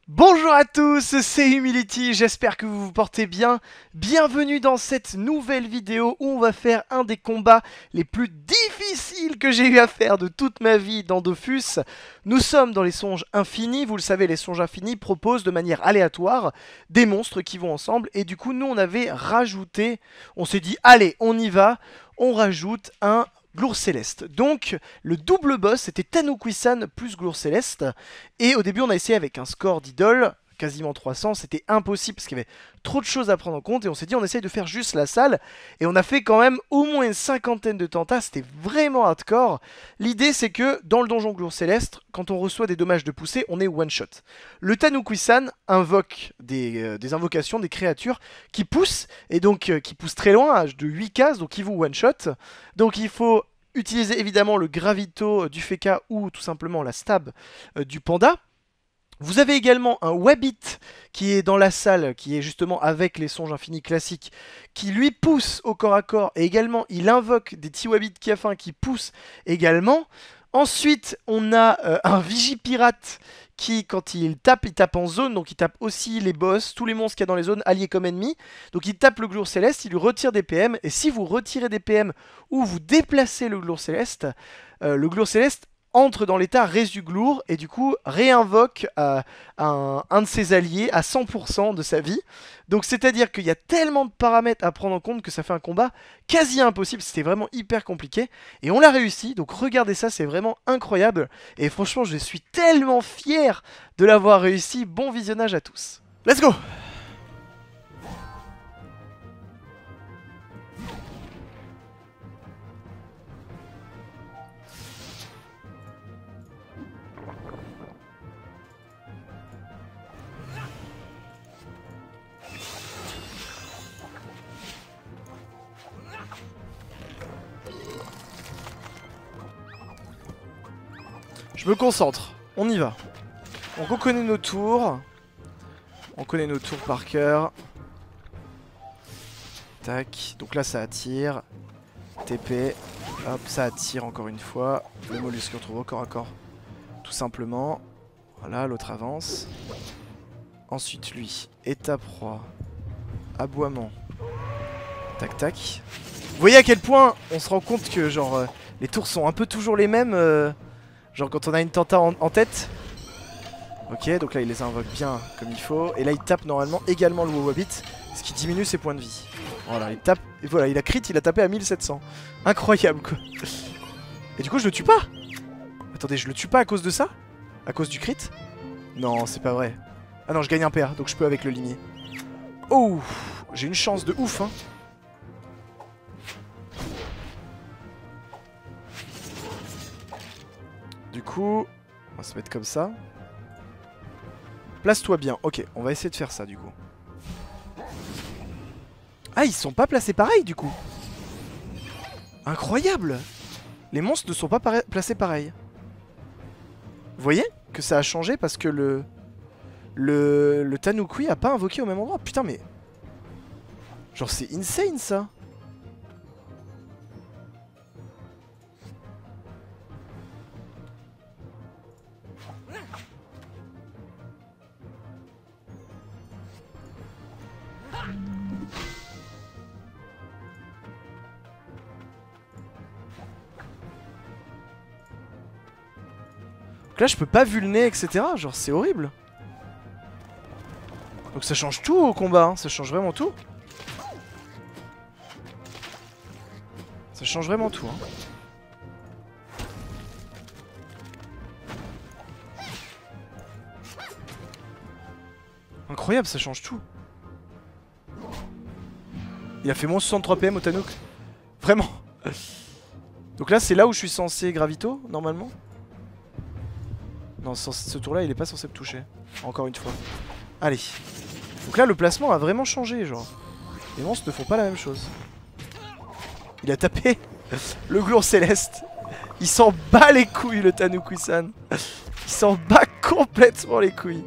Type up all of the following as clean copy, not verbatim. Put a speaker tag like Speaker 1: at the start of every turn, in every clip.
Speaker 1: Bonjour à tous, c'est Humility, j'espère que vous vous portez bien. Bienvenue dans cette nouvelle vidéo où on va faire un des combats les plus difficiles que j'ai eu à faire de toute ma vie dans Dofus. Nous sommes dans les songes infinis, vous le savez, les songes infinis proposent de manière aléatoire des monstres qui vont ensemble. Et du coup, nous on avait rajouté, on s'est dit, allez, on y va, on rajoute un Glour Céleste. Donc, le double boss, c'était Tanoukwi-san plus Glour Céleste. Et au début, on a essayé avec un score d'idole, quasiment 300. C'était impossible parce qu'il y avait trop de choses à prendre en compte. Et on s'est dit, on essaye de faire juste la salle. Et on a fait quand même au moins une cinquantaine de tentats. C'était vraiment hardcore. L'idée, c'est que dans le donjon Glour Céleste, quand on reçoit des dommages de poussée, on est one-shot. Le Tanoukwi-san invoque des invocations, des créatures qui poussent. Et donc, qui poussent très loin, de 8 cases. Donc, ils vous one-shot. Donc, il faut utiliser évidemment le gravito du Feka ou tout simplement la stab du panda. Vous avez également un Wabbit qui est dans la salle, qui est justement avec les songes infinis classiques, qui lui pousse au corps à corps, et également il invoque des T-Wabbit Kiafin qui poussent également. Ensuite, on a un Vigipirate qui, quand il tape en zone, donc il tape aussi les boss, tous les monstres qu'il y a dans les zones, alliés comme ennemis. Donc il tape le Glour Céleste, il lui retire des PM, et si vous retirez des PM ou vous déplacez le Glour Céleste entre dans l'état Résuglour et du coup réinvoque un de ses alliés à 100% de sa vie. Donc c'est à dire qu'il y a tellement de paramètres à prendre en compte que ça fait un combat quasi impossible, c'était vraiment hyper compliqué. Et on l'a réussi, donc regardez ça, c'est vraiment incroyable. Et franchement je suis tellement fier de l'avoir réussi, bon visionnage à tous. Let's go! Je me concentre, on y va. On reconnaît nos tours. On connaît nos tours par cœur. Tac, donc là ça attire. TP, hop, ça attire encore une fois. Le mollusque se retrouve au corps à corps. Tout simplement. Voilà, l'autre avance. Ensuite lui, étape roi. Aboiement. Tac tac. Vous voyez à quel point on se rend compte que genre les tours sont un peu toujours les mêmes. Genre quand on a une tenta en tête. Ok, donc là il les invoque bien comme il faut. Et là il tape normalement également le Wawabit, ce qui diminue ses points de vie. Voilà, il tape. Et voilà, il a crit, il a tapé à 1700. Incroyable quoi. Et du coup je le tue pas. Attendez, je le tue pas à cause de ça? À cause du crit? Non, c'est pas vrai. Ah non, je gagne un PA, donc je peux avec le limier. Oh, j'ai une chance de ouf hein. Du coup, on va se mettre comme ça. Place-toi bien. Ok, on va essayer de faire ça du coup. Ah, ils sont pas placés pareil du coup. Incroyable. Les monstres ne sont pas placés pareil. Vous voyez que ça a changé parce que le Tanoukwi a pas invoqué au même endroit. Putain mais... Genre c'est insane ça. Donc là je peux pas vulner etc. Genre c'est horrible. Donc ça change tout au combat hein. Ça change vraiment tout. Ça change vraiment tout hein. Incroyable, ça change tout. Il a fait moins 63 PM au Tanouk. Vraiment. Donc là c'est là où je suis censé gravito normalement. Non, ce tour là il est pas censé me toucher. Encore une fois. Allez. Donc là le placement a vraiment changé genre. Les monstres ne font pas la même chose. Il a tapé le Glour Céleste. Il s'en bat les couilles le Tanoukwi-san. Il s'en bat complètement les couilles.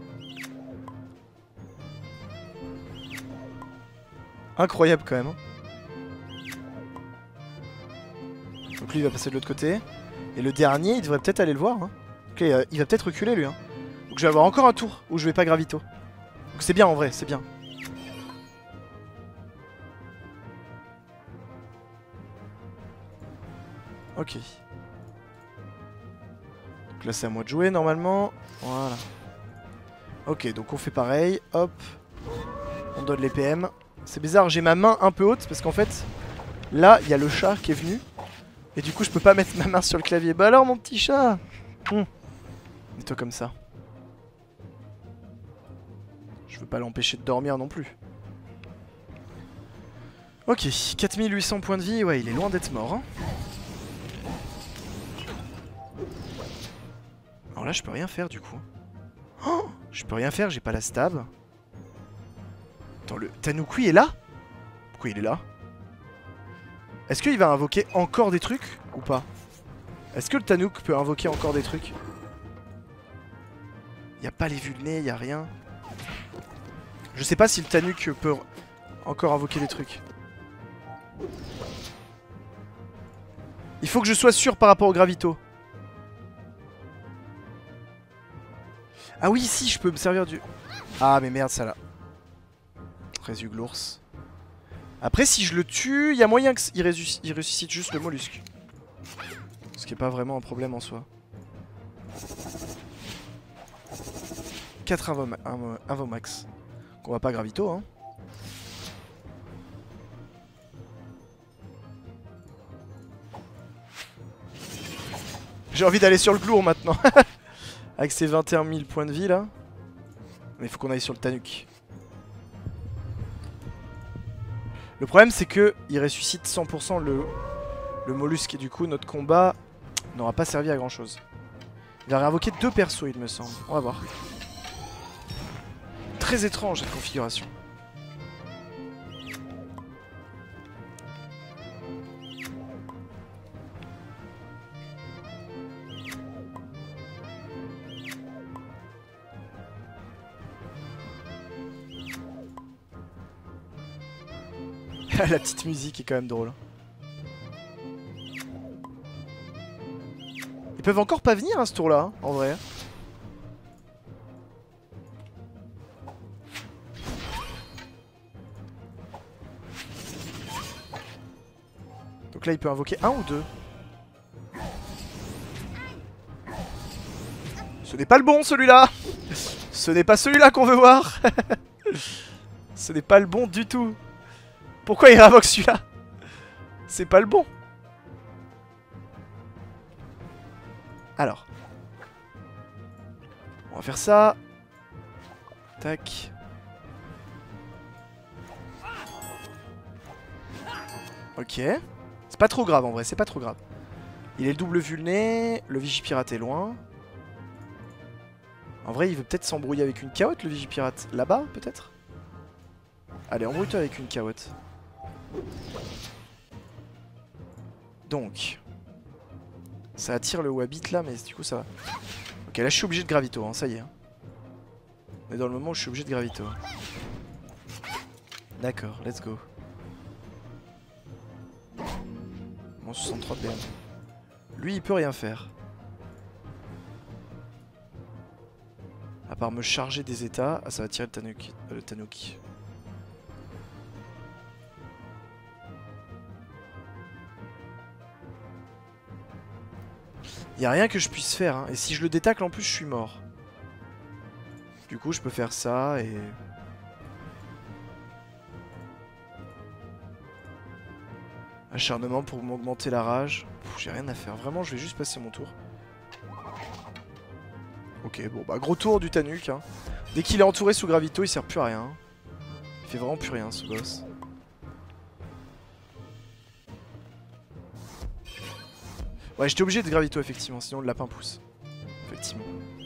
Speaker 1: Incroyable quand même hein. Donc lui il va passer de l'autre côté. Et le dernier il devrait peut-être aller le voir hein. Ok, il va peut-être reculer lui hein. Donc je vais avoir encore un tour où je vais pas gravito. Donc c'est bien en vrai, c'est bien. Ok. Donc là c'est à moi de jouer normalement. Voilà. Ok, donc on fait pareil. Hop. On donne les PM. C'est bizarre, j'ai ma main un peu haute parce qu'en fait, là, il y a le chat qui est venu. Et du coup, je peux pas mettre ma main sur le clavier. Bah alors, mon petit chat. Mets-toi comme ça. Je veux pas l'empêcher de dormir non plus. Ok, 4800 points de vie. Ouais, il est loin d'être mort. Hein. Alors là, je peux rien faire du coup. Oh, je peux rien faire, j'ai pas la stab. Attends, le Tanukui est là? Pourquoi il est là? Est-ce qu'il va invoquer encore des trucs ou pas? Est-ce que le Tanouk peut invoquer encore des trucs? Y a pas les vulnés, y a rien. Je sais pas si le Tanuk peut encore invoquer des trucs. Il faut que je sois sûr par rapport au gravito. Ah oui, si, je peux me servir du... Ah mais merde, ça là. Résuglours. Après, si je le tue, il y a moyen qu'il ressuscite juste le mollusque. Ce qui est pas vraiment un problème en soi. 4 invomax. Qu'on va pas gravito, hein. J'ai envie d'aller sur le glour maintenant. Avec ses 21 000 points de vie là. Mais il faut qu'on aille sur le Tanuk. Le problème c'est que il ressuscite 100% le mollusque et du coup notre combat n'aura pas servi à grand chose. Il va réinvoquer 2 persos il me semble. On va voir. Très étrange cette configuration. La petite musique est quand même drôle. Ils peuvent encore pas venir à ce tour là, hein, en vrai. Donc là il peut invoquer 1 ou 2. Ce n'est pas le bon celui-là. Ce n'est pas celui-là qu'on veut voir. Ce n'est pas le bon du tout. Pourquoi il réinvoque celui-là? C'est pas le bon. Alors. On va faire ça. Tac. Ok. C'est pas trop grave en vrai, c'est pas trop grave. Il est le double vulné. Le Vigipirate est loin. En vrai, il veut peut-être s'embrouiller avec une carotte, le Vigipirate. Là-bas, peut-être? Allez, embrouille-toi avec une carotte. Donc. Ça attire le Wabbit là, mais du coup ça va. Ok, là je suis obligé de gravito, hein, ça y est. On est dans le moment où je suis obligé de gravito. D'accord, let's go. Mon 63 de BM. Lui il peut rien faire. À part me charger des états. Ah, ça va tirer le Tanuki. Y a rien que je puisse faire, hein. Et si je le détacle en plus, je suis mort. Du coup, je peux faire ça et... Acharnement pour m'augmenter la rage. J'ai rien à faire. Vraiment, je vais juste passer mon tour. Ok, bon, bah gros tour du Tanuk. Hein. Dès qu'il est entouré sous gravito, il sert plus à rien. Il fait vraiment plus rien, ce boss. Ouais, j'étais obligé de gravito, effectivement, sinon le lapin pousse. Effectivement.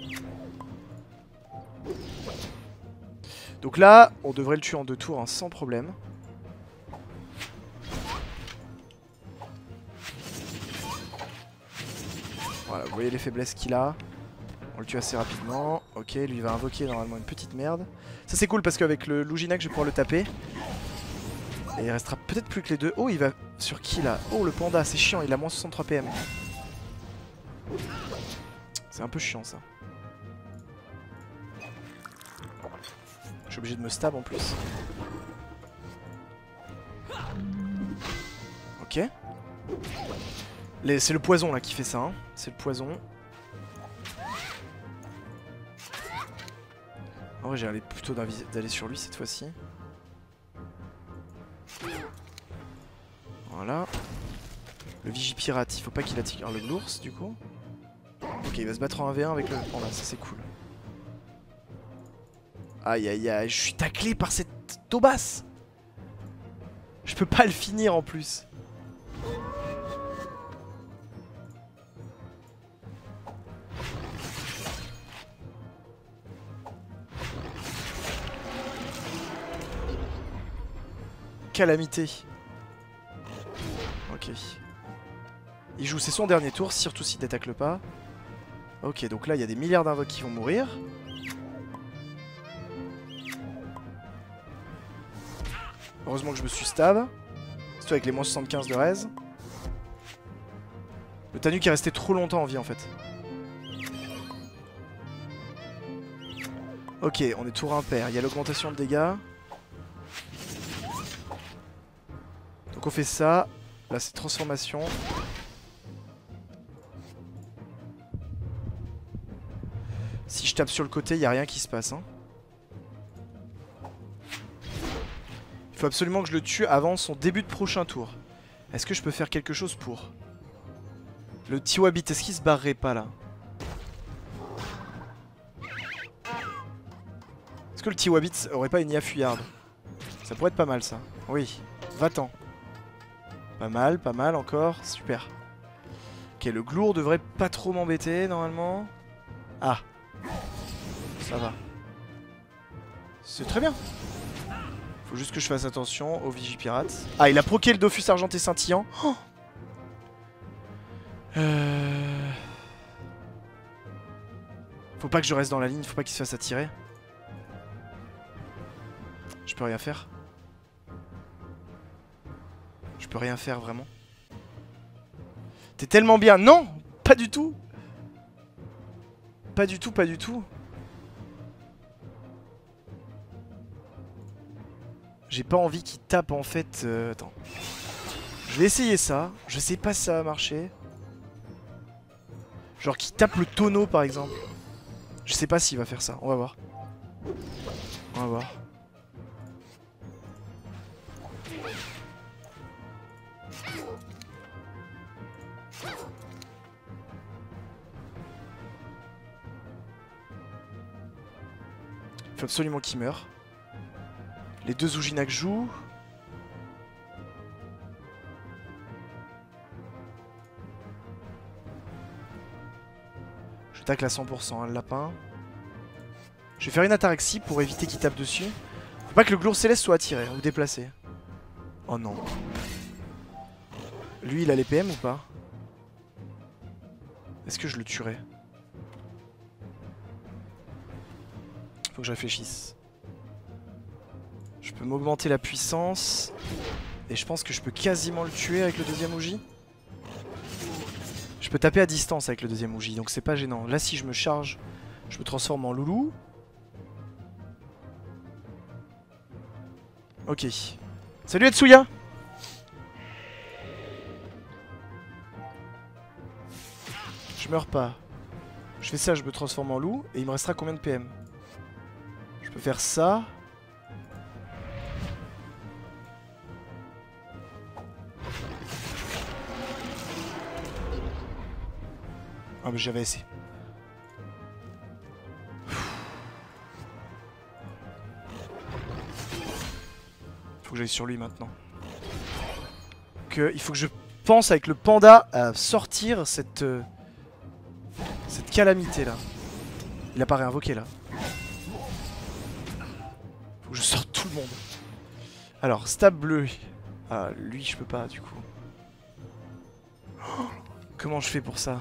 Speaker 1: Donc là, on devrait le tuer en 2 tours, hein, sans problème. Voilà, vous voyez les faiblesses qu'il a. On le tue assez rapidement. Ok, lui il va invoquer normalement une petite merde. Ça c'est cool parce qu'avec le Luginac je vais pouvoir le taper. Et il restera peut-être plus que les 2. Oh, il va sur qui là? Oh, le panda, c'est chiant, il a moins 63 PM. C'est un peu chiant ça. suis obligé de me stab en plus. Ok. C'est le poison là qui fait ça, hein. C'est le poison. En vrai, j'ai l'air plutôt d'aller sur lui cette fois-ci. Voilà. Le Vigipirate, il faut pas qu'il attire le Glours du coup. Ok, il va se battre en 1v1 avec le panda, ça c'est cool. Aïe aïe aïe, je suis taclé par cette taubasse. Je peux pas le finir en plus. Calamité. Ok. Il joue, c'est son dernier tour, surtout s'il n'attaque pas. Ok, donc là il y a des milliards d'invoques qui vont mourir. Heureusement que je me suis stab. Surtout avec les moins 75 de raise. Le Tanuk est resté trop longtemps en vie en fait. Ok, on est tour impair. Il y a l'augmentation de dégâts. Donc on fait ça. Là c'est transformation. Si je tape sur le côté, il n'y a rien qui se passe. Hein. Il faut absolument que je le tue avant son début de prochain tour. Est-ce que je peux faire quelque chose pour? Le Tiwabit, est-ce qu'il se barrerait pas là? Est-ce que le Tiwabit aurait pas une IA fuyarde? Ça pourrait être pas mal ça. Oui, va-t'en. Pas mal encore, super. Ok, le Glour devrait pas trop m'embêter normalement. Ah, ça va. C'est très bien. Faut juste que je fasse attention au Vigipirate. Ah, il a proqué le Dofus argenté scintillant. Oh, faut pas que je reste dans la ligne, faut pas qu'il se fasse attirer. Je peux rien faire. Je peux rien faire vraiment. T'es tellement bien. Non, pas du tout. Pas du tout, pas du tout. J'ai pas envie qu'il tape en fait. Attends. Je vais essayer ça. Je sais pas si ça va marcher. Genre qu'il tape le tonneau par exemple. Je sais pas s'il va faire ça. On va voir. On va voir. Il faut absolument qu'il meure. Les deux Zoujinak jouent. Je tacle à 100% hein, le lapin. Je vais faire une ataraxie pour éviter qu'il tape dessus. Faut pas que le Glour Céleste soit attiré ou déplacé. Oh non. Lui il a les PM ou pas? Est-ce que je le tuerai? Faut que je réfléchisse. Je peux m'augmenter la puissance. Et je pense que je peux quasiment le tuer avec le deuxième Ouji. Je peux taper à distance avec le deuxième Ouji, donc c'est pas gênant. Là si je me charge, je me transforme en loulou. Ok. Salut Etsuya. Je meurs pas. Je fais ça, je me transforme en loup. Et il me restera combien de PM? Je peux faire ça. Ah mais j'avais essayé. Faut que j'aille sur lui maintenant. Il faut que je pense avec le panda à sortir cette calamité là. Il a pas réinvoqué là. Faut que je sorte tout le monde. Alors, stab bleu. Ah, lui je peux pas du coup. Oh, comment je fais pour ça?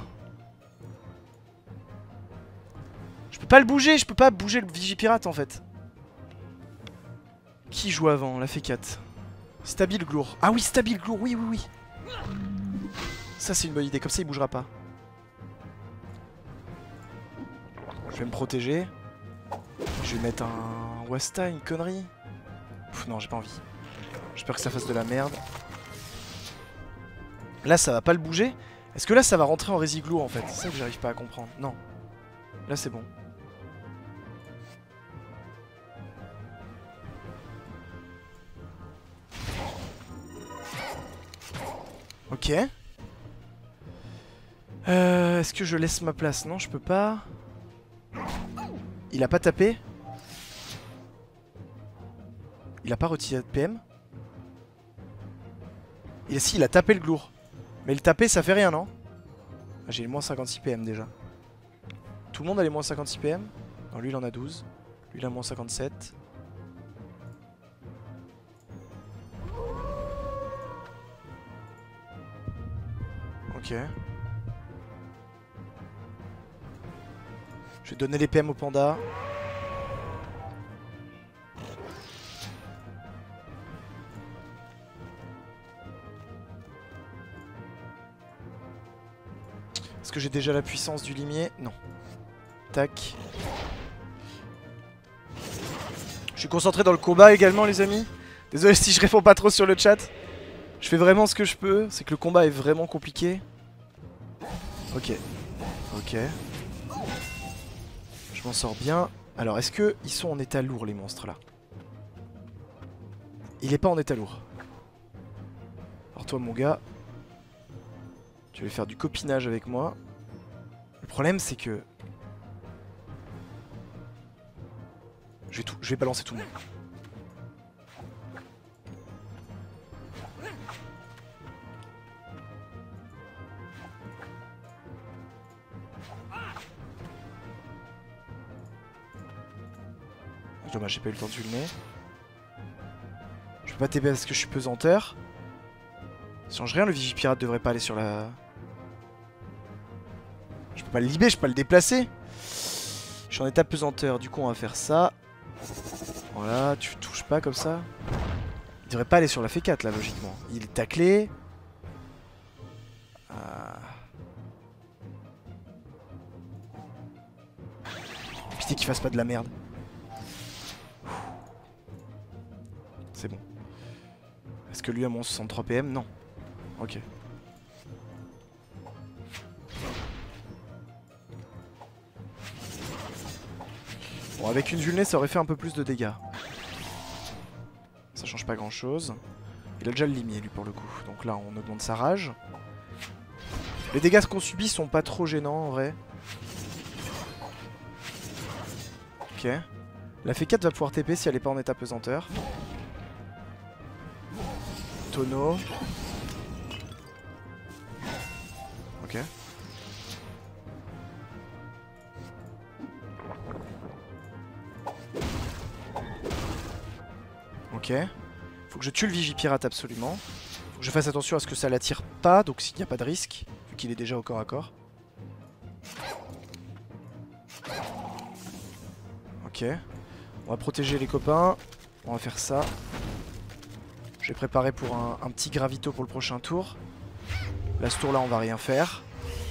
Speaker 1: Je peux pas le bouger, je peux pas bouger le Vigipirate en fait. Qui joue avant? La F4. Stabil Glour. Ah oui, Stabil Glour, oui, oui, oui. Ça c'est une bonne idée, comme ça il bougera pas. Je vais me protéger. Je vais mettre un Wasta, une connerie. Pff, non, j'ai pas envie. J'espère que ça fasse de la merde. Là, ça va pas le bouger. Est-ce que là, ça va rentrer en Resiglow en fait? C'est ça que j'arrive pas à comprendre. Non. Là, c'est bon. Ok. Est-ce que je laisse ma place? Non, je peux pas. Il a pas tapé? Il a pas retiré de PM? Et si, il a tapé le glour. Mais le taper, ça fait rien, non? Ah, j'ai les moins 56 PM déjà. Tout le monde a les moins 56 PM? Non, lui il en a 12. Lui il a moins 57. Ok. Je vais donner les PM au panda. Est-ce que j'ai déjà la puissance du limier? Non. Tac. Je suis concentré dans le combat également les amis. Désolé si je réponds pas trop sur le chat. Je fais vraiment ce que je peux. C'est que le combat est vraiment compliqué. Ok. Ok. Je m'en sors bien. Alors est-ce que ils sont en état lourd les monstres là? Il est pas en état lourd. Alors toi mon gars, tu vas faire du copinage avec moi. Le problème c'est que je vais balancer tout le monde. Dommage, j'ai pas eu le temps de filmer. Je peux pas TP parce que je suis pesanteur. Ça change rien, le Vigipirate devrait pas aller sur la... Je peux pas le libérer, je peux pas le déplacer. Je suis en état pesanteur, du coup on va faire ça. Voilà, tu touches pas comme ça. Il devrait pas aller sur la F4 là, logiquement. Il est taclé. Pitié qu'il fasse pas de la merde. C'est bon. Est-ce que lui a mon 63 PM? Non. Ok. Bon, avec une Vulnée, ça aurait fait un peu plus de dégâts. Ça change pas grand chose. Il a déjà le limier, lui, pour le coup. Donc là, on augmente sa rage. Les dégâts qu'on subit sont pas trop gênants, en vrai. Ok. La F4 va pouvoir TP si elle est pas en état pesanteur. Tonneau. Ok. Ok. Faut que je tue le Vigipirate absolument. Faut que je fasse attention à ce que ça l'attire pas, donc s'il n'y a pas de risque, vu qu'il est déjà au corps à corps. Ok. On va protéger les copains. On va faire ça. Je vais préparer pour un petit gravito pour le prochain tour. Là, ce tour-là, on va rien faire.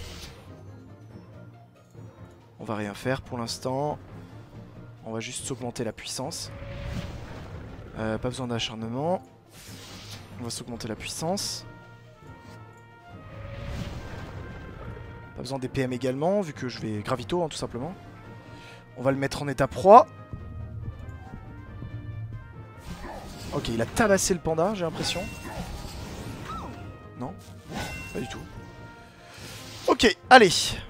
Speaker 1: On va rien faire pour l'instant. On va juste s'augmenter la puissance. Pas besoin d'acharnement. On va s'augmenter la puissance. Pas besoin des PM également, vu que je vais gravito, hein, tout simplement. On va le mettre en état proie. Ok, il a tabassé le panda, j'ai l'impression. Non, pas du tout. Ok, allez.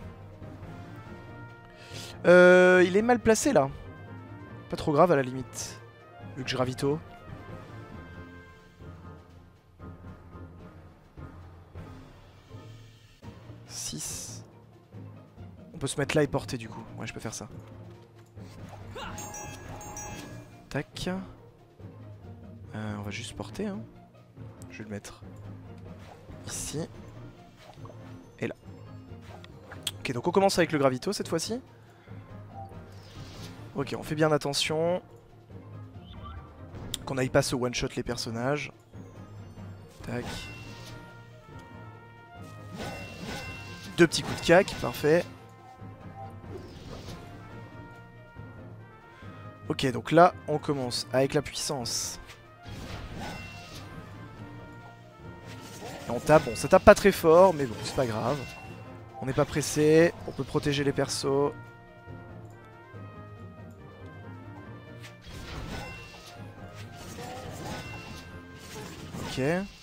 Speaker 1: Il est mal placé là. Pas trop grave à la limite. Vu que je ravito. On peut se mettre là et porter du coup. Ouais, je peux faire ça. Tac. On va juste porter. Hein. Je vais le mettre ici. Et là. Ok, donc on commence avec le gravito cette fois-ci. Ok, on fait bien attention. Qu'on n'aille pas se one-shot les personnages. Tac. Deux petits coups de cac, parfait. Ok, donc là, on commence avec la puissance. Et on tape, bon, ça tape pas très fort, mais bon, c'est pas grave. On n'est pas pressé, on peut protéger les persos. Ok.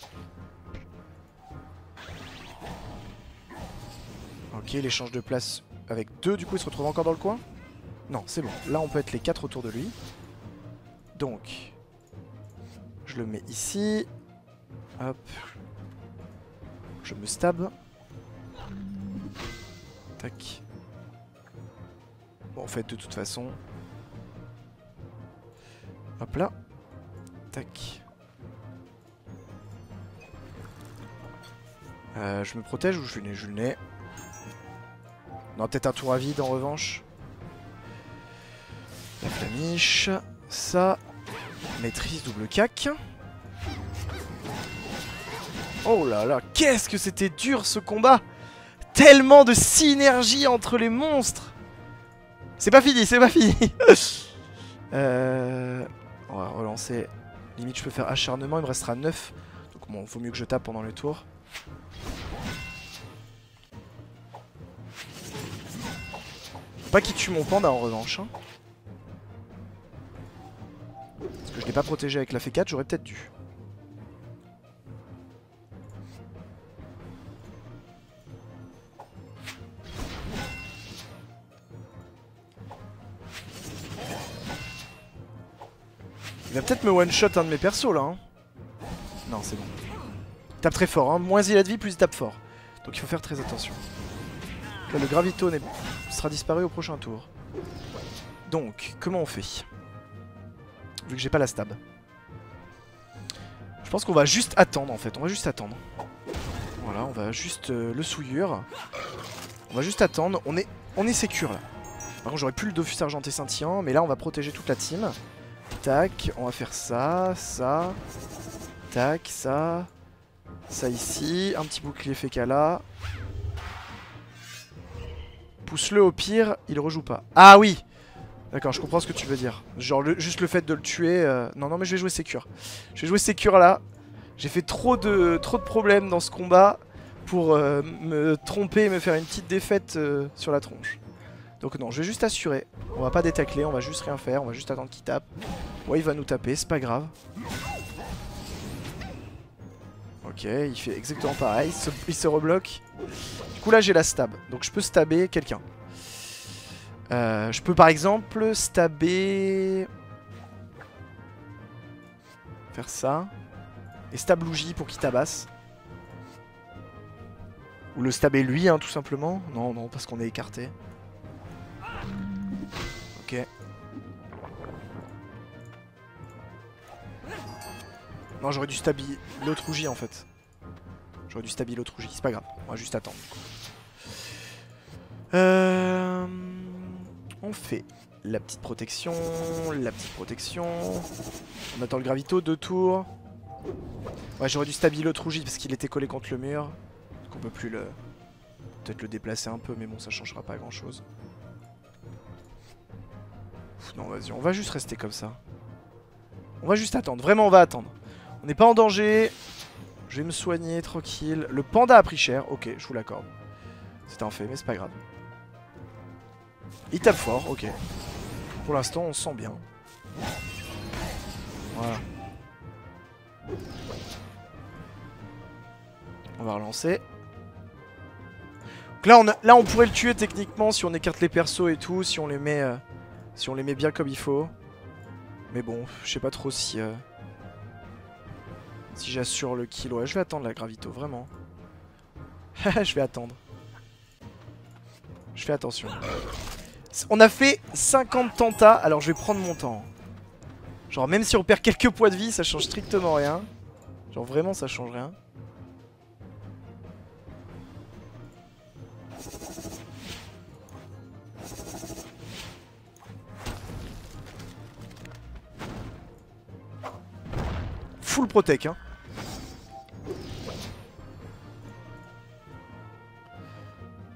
Speaker 1: Ok, il échange de place avec 2, du coup il se retrouve encore dans le coin. Non, c'est bon, là on peut être les 4 autour de lui. Donc, je le mets ici. Hop. Je me stab. Tac. Bon, en fait, de toute façon... Hop là. Tac. Je me protège ou je le nez? Non, peut-être un tour à vide en revanche. La flamiche. Ça. Maîtrise double cac. Oh là là, qu'est-ce que c'était dur ce combat! Tellement de synergie entre les monstres! C'est pas fini, c'est pas fini! On va relancer. Limite, je peux faire acharnement, il me restera 9. Donc bon, faut mieux que je tape pendant les tours. Faut pas qu'il tue mon panda en revanche. Hein. Parce que je l'ai pas protégé avec la F4, j'aurais peut-être dû. Il va peut-être me one-shot un de mes persos là. Hein. Non, c'est bon. Il tape très fort. Hein. Moins il a de vie, plus il tape fort. Donc il faut faire très attention. Là, le gravito sera disparu au prochain tour. Donc, comment on fait? Vu que j'ai pas la stab. Je pense qu'on va juste attendre en fait. On va juste attendre. Voilà, on va juste le souillure. On va juste attendre. On est sécure là. Par contre, j'aurais plus le Dofus argenté scintillant. Mais là, on va protéger toute la team. Tac, on va faire ça, ça. Tac, ça. Ça ici. Un petit bouclier féca là. Pousse-le au pire, il rejoue pas. Ah oui! D'accord, je comprends ce que tu veux dire. Genre juste le fait de le tuer... Non, non, mais je vais jouer sécure. Je vais jouer sécure là. J'ai fait trop de problèmes dans ce combat pour me tromper et me faire une petite défaite sur la tronche. Donc non, je vais juste assurer. On va pas détacler, on va juste rien faire. On va juste attendre qu'il tape. Ouais, il va nous taper, c'est pas grave. Ok, il fait exactement pareil. Il se rebloque. Du coup là j'ai la stab. Donc je peux stabber quelqu'un. Je peux par exemple stabber... Faire ça. Et stab Lougie pour qu'il tabasse. Ou le stabber lui, hein, tout simplement. Non, non, parce qu'on est écarté. Ok. Non, j'aurais dû stabber l'autre Rougie en fait. J'aurais dû stabber l'autre Rougie, c'est pas grave. On va juste attendre. On fait la petite protection, la petite protection. On attend le gravito, 2 tours. Ouais, j'aurais dû stabiller l'autre Rougie parce qu'il était collé contre le mur. Donc on peut plus le... Peut-être le déplacer un peu, mais bon, ça changera pas grand-chose. Non, vas-y, on va juste rester comme ça. On va juste attendre, vraiment on va attendre. On n'est pas en danger. Je vais me soigner, tranquille. Le panda a pris cher, ok, je vous l'accorde. C'était un fait, mais c'est pas grave. Il tape fort, ok. Pour l'instant, on se sent bien. Voilà. On va relancer. Donc là, on pourrait le tuer techniquement si on écarte les persos et tout, si on les met bien comme il faut. Mais bon, je sais pas trop si j'assure le kill. Ouais, je vais attendre la gravito, vraiment. Je vais attendre. Je fais attention. On a fait 50 tentats, alors je vais prendre mon temps. Genre même si on perd quelques points de vie, ça change strictement rien. Genre vraiment ça change rien. Full protect hein.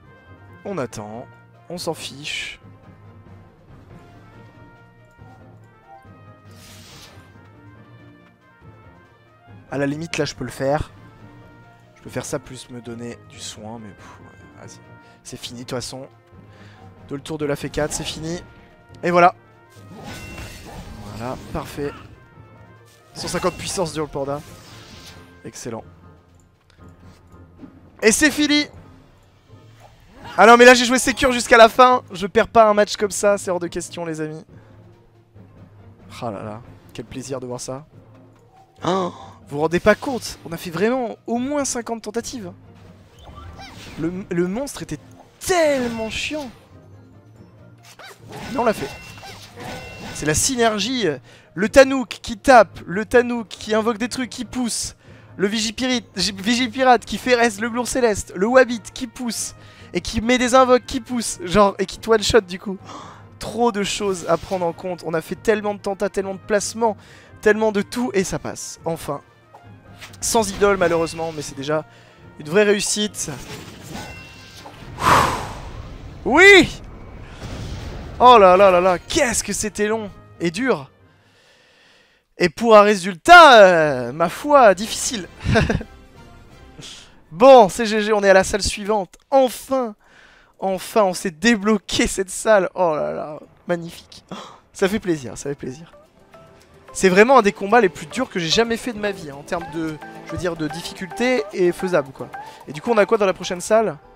Speaker 1: On attend, on s'en fiche. À la limite, là, je peux le faire. Je peux faire ça plus me donner du soin, mais vas-y. C'est fini, de toute façon. De le tour de la F4, c'est fini. Et voilà. Voilà, parfait. 150 puissance du Panda. Excellent. Et c'est fini. Ah non, mais là, j'ai joué Secure jusqu'à la fin. Je perds pas un match comme ça, c'est hors de question, les amis. Ah là là, quel plaisir de voir ça. Oh, vous vous rendez pas compte? On a fait vraiment au moins 50 tentatives. Le monstre était tellement chiant. Mais on l'a fait. C'est la synergie. Le Tanouk qui tape, le Tanouk qui invoque des trucs, qui pousse. Le Vigipirate qui fait reste le Glour Céleste. Le Wabbit qui pousse. Et qui met des invoques qui poussent. Genre, et qui te one-shot du coup. Trop de choses à prendre en compte. On a fait tellement de tentats, tellement de placements, tellement de tout. Et ça passe. Enfin. Sans idole malheureusement, mais c'est déjà une vraie réussite. Oui! Oh là là là là, qu'est-ce que c'était long et dur. Et pour un résultat, ma foi, difficile. Bon, c'est GG, on est à la salle suivante. Enfin, enfin, on s'est débloqué cette salle. Oh là là, magnifique. Ça fait plaisir, ça fait plaisir. C'est vraiment un des combats les plus durs que j'ai jamais fait de ma vie, hein, en termes de, je veux dire, de difficulté et faisable, quoi. Et du coup, on a quoi dans la prochaine salle?